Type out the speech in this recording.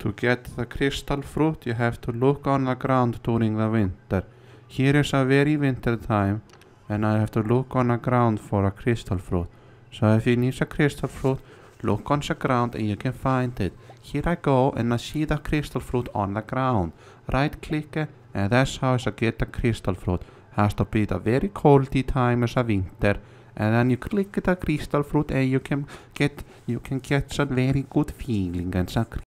To get the crystal fruit, you have to look on the ground during the winter. Here is a very winter time, and I have to look on the ground for a crystal fruit. So if you need a crystal fruit, look on the ground and you can find it. Here I go and I see the crystal fruit on the ground. Right click it, and that's how I get the crystal fruit. Has to be the very coldy time as a winter. And then you click the crystal fruit and you can get some very good feeling and some